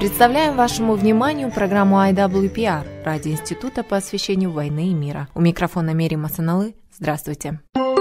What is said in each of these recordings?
Представляем вашему вниманию программу IWPR, ради Института по освещению войны и мира. У микрофона Мерим Асаналы. Здравствуйте.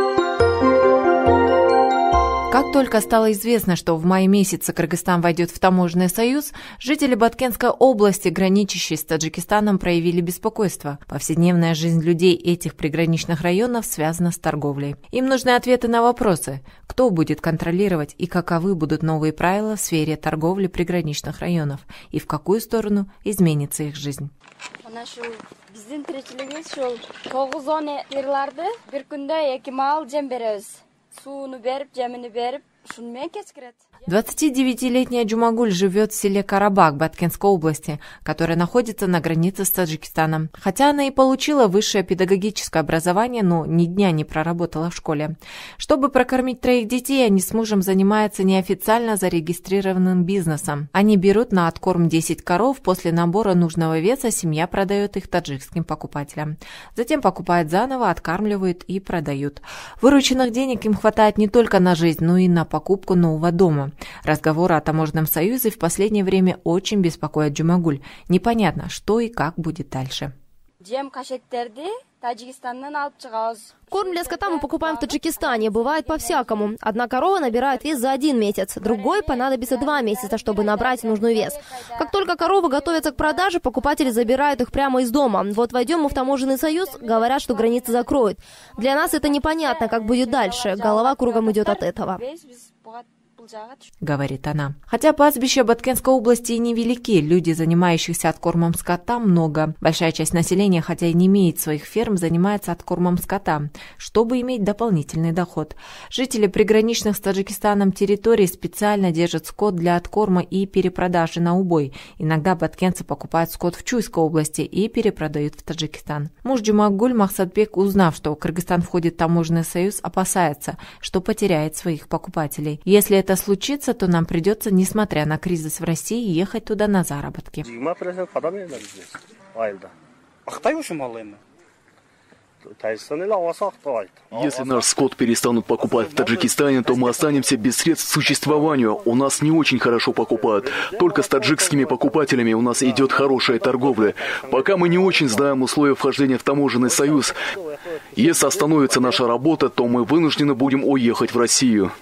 Как только стало известно, что в мае месяце Кыргызстан войдет в таможенный союз, жители Баткенской области, граничащей с Таджикистаном, проявили беспокойство. Повседневная жизнь людей этих приграничных районов связана с торговлей. Им нужны ответы на вопросы: кто будет контролировать и каковы будут новые правила в сфере торговли приграничных районов, и в какую сторону изменится их жизнь. Биздин тиричилигибиз ушул 9 эрларды бир күндө 2 мал жем беребиз. Сууну берип, жемини берип, ушуну менен кечкирет. 29-летняя Джумагуль живет в селе Карабак Баткенской области, которая находится на границе с Таджикистаном. Хотя она и получила высшее педагогическое образование, но ни дня не проработала в школе. Чтобы прокормить 3 детей, они с мужем занимаются неофициально зарегистрированным бизнесом. Они берут на откорм 10 коров, после набора нужного веса семья продает их таджикским покупателям. Затем покупают заново, откармливают и продают. Вырученных денег им хватает не только на жизнь, но и на покупку нового дома. Разговоры о таможенном союзе в последнее время очень беспокоят Джумагуль. Непонятно, что и как будет дальше. Корм для скота мы покупаем в Таджикистане. Бывает по-всякому. Одна корова набирает вес за 1 месяц, другой понадобится 2 месяца, чтобы набрать нужный вес. Как только коровы готовятся к продаже, покупатели забирают их прямо из дома. Вот войдем мы в таможенный союз, говорят, что границы закроют. Для нас это непонятно, как будет дальше. Голова кругом идет от этого, говорит она. Хотя пастбища Баткенской области и невелики, люди, занимающихся откормом скота, много. Большая часть населения, хотя и не имеет своих ферм, занимается откормом скота, чтобы иметь дополнительный доход. Жители приграничных с Таджикистаном территорий специально держат скот для откорма и перепродажи на убой. Иногда баткенцы покупают скот в Чуйской области и перепродают в Таджикистан. Муж Джумагуль Махсатбек, узнав, что Кыргызстан входит в таможенный союз, опасается, что потеряет своих покупателей. Если это случится, то нам придется, несмотря на кризис в России, ехать туда на заработки. Если наш скот перестанут покупать в Таджикистане, то мы останемся без средств к существованию. У нас не очень хорошо покупают. Только с таджикскими покупателями у нас идет хорошая торговля. Пока мы не очень знаем условия вхождения в таможенный союз. Если остановится наша работа, то мы вынуждены будем уехать в Россию,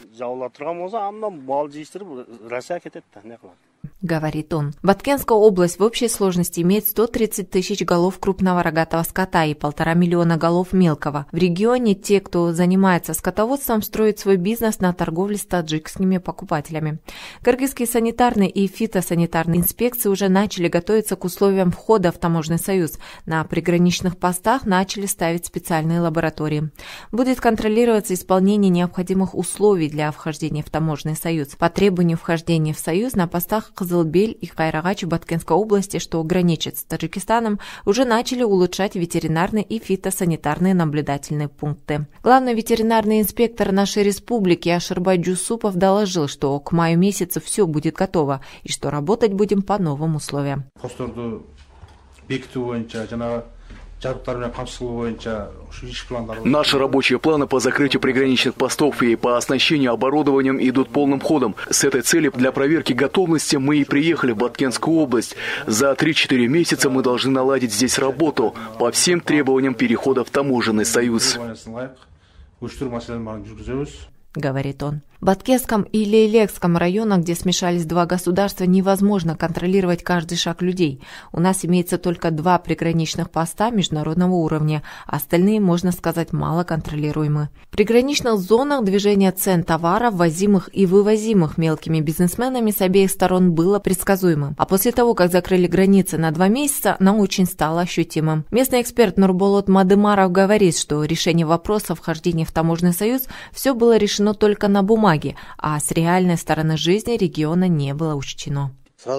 говорит он. Баткенская область в общей сложности имеет 130 тысяч голов крупного рогатого скота и 1,5 миллиона голов мелкого. В регионе те, кто занимается скотоводством, строят свой бизнес на торговле с таджикскими покупателями. Кыргызские санитарные и фитосанитарные инспекции уже начали готовиться к условиям входа в таможенный союз. На приграничных постах начали ставить специальные лаборатории. Будет контролироваться исполнение необходимых условий для вхождения в таможенный союз. По требованию вхождения в союз на постах Кызылбель и Кайрагач Баткенской области, что граничит с Таджикистаном, уже начали улучшать ветеринарные и фитосанитарные наблюдательные пункты. Главный ветеринарный инспектор нашей республики Ашырбай Джусупов доложил, что к маю месяцу все будет готово и что работать будем по новым условиям. Наши рабочие планы по закрытию приграничных постов и по оснащению оборудованием идут полным ходом. С этой целью для проверки готовности мы и приехали в Баткенскую область. За 3-4 месяца мы должны наладить здесь работу по всем требованиям перехода в таможенный союз, говорит он. В Баткенском и Лейлекском районах, где смешались 2 государства, невозможно контролировать каждый шаг людей. У нас имеется только 2 приграничных поста международного уровня, а остальные, можно сказать, мало контролируемы. В приграничных зонах движение цен товаров, ввозимых и вывозимых мелкими бизнесменами с обеих сторон, было предсказуемым. А после того, как закрыли границы на 2 месяца, оно очень стало ощутимым. Местный эксперт Нурболот Мадымаров говорит, что решение вопроса вхождения в таможенный союз все было решено только на бумаге, а с реальной стороны жизни региона не было учтено.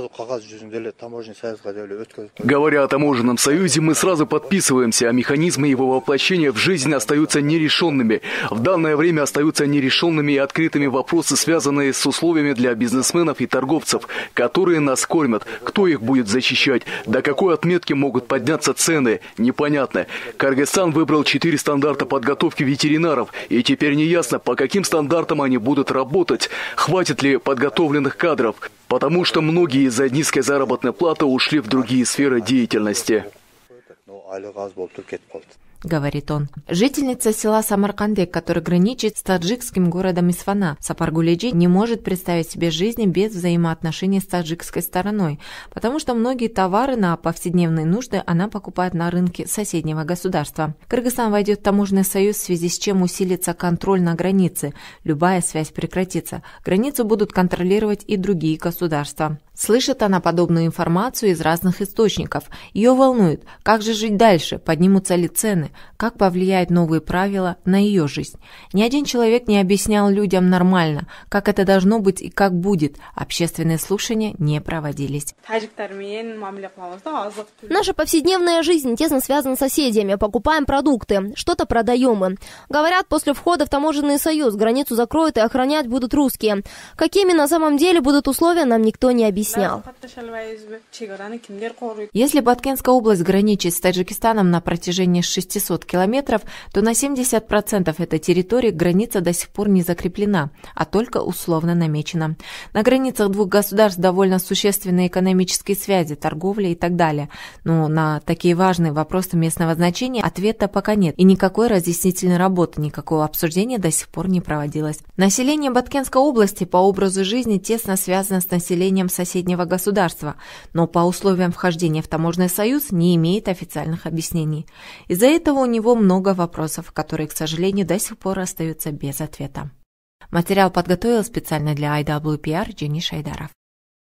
Говоря о таможенном союзе, мы сразу подписываемся, а механизмы его воплощения в жизнь остаются нерешенными. В данное время остаются нерешенными и открытыми вопросы, связанные с условиями для бизнесменов и торговцев, которые нас кормят. Кто их будет защищать? До какой отметки могут подняться цены? Непонятно. Кыргызстан выбрал 4 стандарта подготовки ветеринаров, и теперь неясно, по каким стандартам они будут работать. Хватит ли подготовленных кадров? потому что многие из-за низкой заработной платы ушли в другие сферы деятельности. Говорит он. Жительница села Самаркандек, который граничит с таджикским городом Исфана, Сапаргуледжи, не может представить себе жизни без взаимоотношений с таджикской стороной, потому что многие товары на повседневные нужды она покупает на рынке соседнего государства. Кыргызстан войдет в таможенный союз, в связи с чем усилится контроль на границе. Любая связь прекратится. Границу будут контролировать и другие государства. Слышит она подобную информацию из разных источников. Ее волнует, как же жить дальше, поднимутся ли цены, как повлияют новые правила на ее жизнь. Ни один человек не объяснял людям нормально, как это должно быть и как будет. Общественные слушания не проводились. Наша повседневная жизнь тесно связана с соседями. Покупаем продукты, что-то продаем им. Говорят, после входа в таможенный союз границу закроют и охранять будут русские. Какими на самом деле будут условия, нам никто не объяснял. Если Баткенская область граничит с Таджикистаном на протяжении 600 километров, то на 70% этой территории граница до сих пор не закреплена, а только условно намечена. На границах двух государств довольно существенные экономические связи, торговля и так далее. Но на такие важные вопросы местного значения ответа пока нет, и никакой разъяснительной работы, никакого обсуждения до сих пор не проводилось. Население Баткенской области по образу жизни тесно связано с населением соседнего государства, но по условиям вхождения в таможенный союз не имеет официальных объяснений. Из-за этого у него много вопросов, которые, к сожалению, до сих пор остаются без ответа. Материал подготовил специально для IWPR Jenny Шайдаров.